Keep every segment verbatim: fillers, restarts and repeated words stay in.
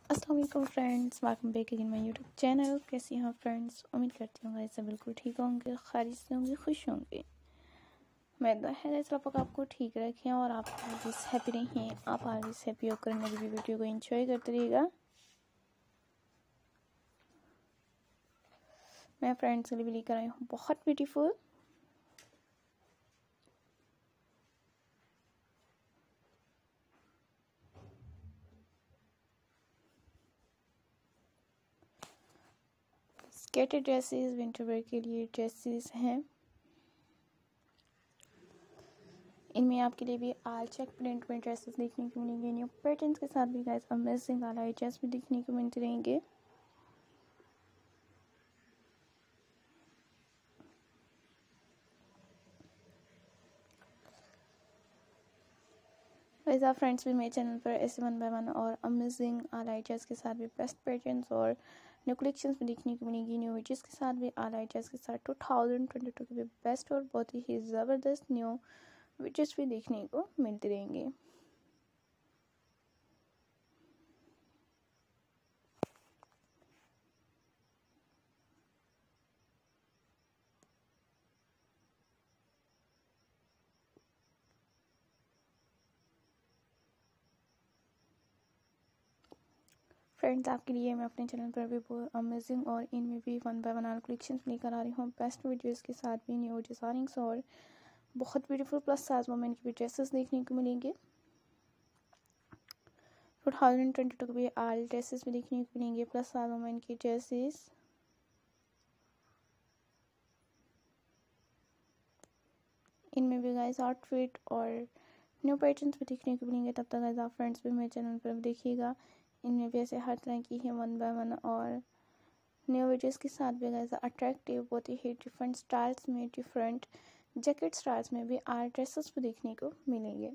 अस्सलाम वालेकुम friends, welcome back again my YouTube channel. कैसी हैं फ्रेंड्स? उम्मीद करती हूँ गाइस सब बिल्कुल ठीक होंगे, खैरियत से होंगे, खुश होंगे। मैं दुआ है गाइस आप आपको ठीक रखें और आप ऑलवेज हैप्पी रहें। आप ऑलवेज हैप्पी होकर मेरी भी वीडियो को एंजॉय करते रहिएगा। मैं फ्रेंड्स के लिए भी लेकर आई हूँ बहुत beautiful skated dresses, winter wear के लिए ड्रेसेस हैं। इनमें आपके लिए भी आल चेक प्रिंट में ड्रेसेस देखने को मिलेंगे। न्यू पैटर्न्स के साथ भी गाइस अमेजिंग आला ड्रेस भी देखने को मिलते रहेंगे। वैसे आप फ्रेंड्स भी मेरे चैनल पर ऐसे वन बाय वन और अमेजिंग आला ड्रेस के साथ भी बेस्ट पैटर्न्स और न्यू कलेक्शंस भी देखने को मिलेंगी। न्यू वीडियोस के साथ भी आला ड्रेस के साथ टू थाउजेंड ट्वेंटी टू के भी बेस्ट और बहुत ही ज़बरदस्त न्यू वीडियोस भी देखने को मिलते रहेंगे। फ्रेंड्स आपके लिए मैं अपने चैनल पर भी बहुत अमेजिंग और इनमें भी one by one all collections लेकर आ रही हूँ। बेस्ट वीडियोस के साथ भी न्यू डिज़ाइनिंग्स और बहुत ब्यूटीफुल प्लस साइज वुमेन की भी ड्रेसेस देखने को मिलेंगे। टू थाउजेंड ट्वेंटी टू के भी आल ड्रेसेस भी देखने को मिलेंगे, प्लस साइज वुमेन की ड्रेसेस। इनमें भी गाइस आउटफिट और न्यू पैटर्न्स भी देखने को मिलेंगे। तब तक गाइस आप फ्रेंड्स भी मेरे चैनल पर देखिएगा। इनमें भी ऐसे हर तरह की है वन बाय वन और न्यू वीडियोस के साथ भी गाइस अट्रैक्टिव बहुत ही डिफरेंट स्टाइल्स में, डिफरेंट जैकेट स्टाइल्स में भी आर्ट ड्रेसेस भी देखने को मिलेंगे।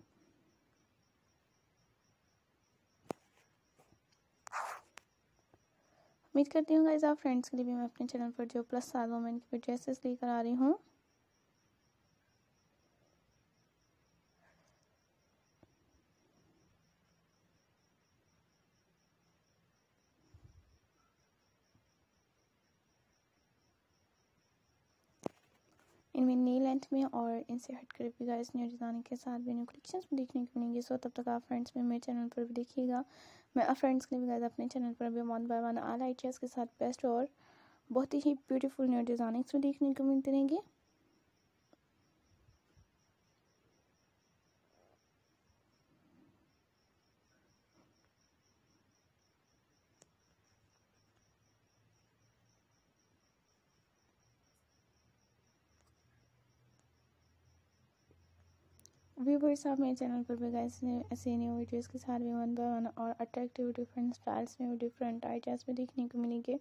उम्मीद करती हूँ गाइस आप फ्रेंड्स के लिए भी मैं अपने चैनल पर जो प्लस साइज वुमेन की ड्रेसेस लेकर आ रही हूँ। इनमें नी लेंथ में और इनसे हटकर भी गाइस न्यू डिज़ाइनिंग के साथ भी न्यू कलेक्शंस भी देखने को मिलेंगे। सो तब तक आप फ्रेंड्स भी मेरे चैनल पर भी देखिएगा। मैं आप फ्रेंड्स के लिए भी गाइस अपने चैनल पर भी one by one all ideas के साथ बेस्ट और बहुत ही ब्यूटीफुल न्यू डिज़ाइनिंग्स भी देखने को मिलते रहेंगे। व्यूवर्स आप मेरे चैनल पर भी गाइस ऐसे न्यू वीडियोस के साथ भी वन बाय वन और अट्रैक्टिव डिफरेंट स्टाइल्स में डिफरेंट आइडियाज़ भी देखने को मिलेंगे।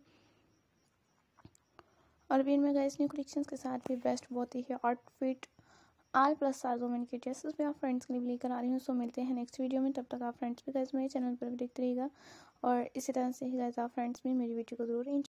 और भी इनमें गाइस न्यू कलेक्शंस के साथ भी बेस्ट बहुत ही outfit all plus size women के ड्रेसेस भी आप फ्रेंड्स के लिए लेकर आ रही हूँ। सो मिलते हैं नेक्स्ट वीडियो में। तब तक आप फ्रेंड्स भी गाइस मेरे चैनल पर भी देखते रहिएगा और इसी तरह से ही गाइस आप फ्रेंड्स भी मेरी वीडियो को जरूर